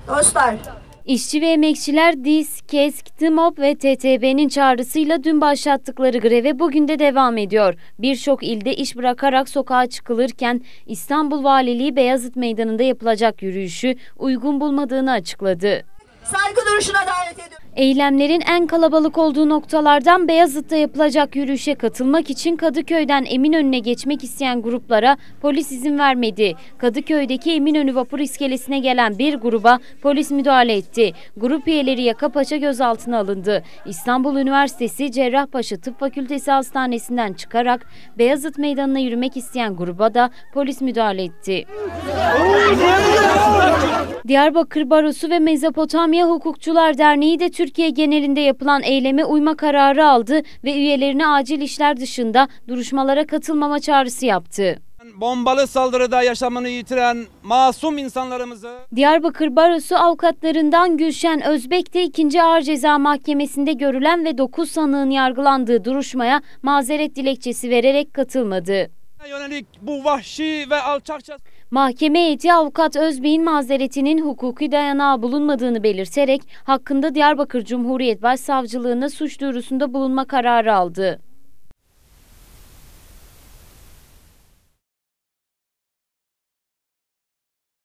Dostlar, İşçi ve emekçiler DİS, KESK, TMOB ve TTB'nin çağrısıyla dün başlattıkları greve bugün de devam ediyor. Birçok ilde iş bırakarak sokağa çıkılırken İstanbul Valiliği Beyazıt Meydanı'nda yapılacak yürüyüşü uygun bulmadığını açıkladı. saygı duruşuna davet ediyorum. Eylemlerin en kalabalık olduğu noktalardan Beyazıt'ta yapılacak yürüyüşe katılmak için Kadıköy'den Eminönü'ne geçmek isteyen gruplara polis izin vermedi. Kadıköy'deki Eminönü vapur iskelesine gelen bir gruba polis müdahale etti. Grup üyeleri yakapaça gözaltına alındı. İstanbul Üniversitesi Cerrahpaşa Tıp Fakültesi Hastanesi'nden çıkarak Beyazıt Meydanı'na yürümek isteyen gruba da polis müdahale etti. Diyarbakır Barosu ve Mezopotamya Hukukçular Derneği de Türkiye genelinde yapılan eyleme uyma kararı aldı ve üyelerine acil işler dışında duruşmalara katılmama çağrısı yaptı. Bombalı saldırıda yaşamını yitiren masum insanlarımızı... Diyarbakır Barosu avukatlarından Gülşen Özbek de 2. Ağır Ceza Mahkemesi'nde görülen ve 9 sanığın yargılandığı duruşmaya mazeret dilekçesi vererek katılmadı. Yönelik bu vahşi ve alçakça... Mahkeme heyeti avukat Özbek'in mazeretinin hukuki dayanağı bulunmadığını belirterek hakkında Diyarbakır Cumhuriyet Başsavcılığına suç duyurusunda bulunma kararı aldı.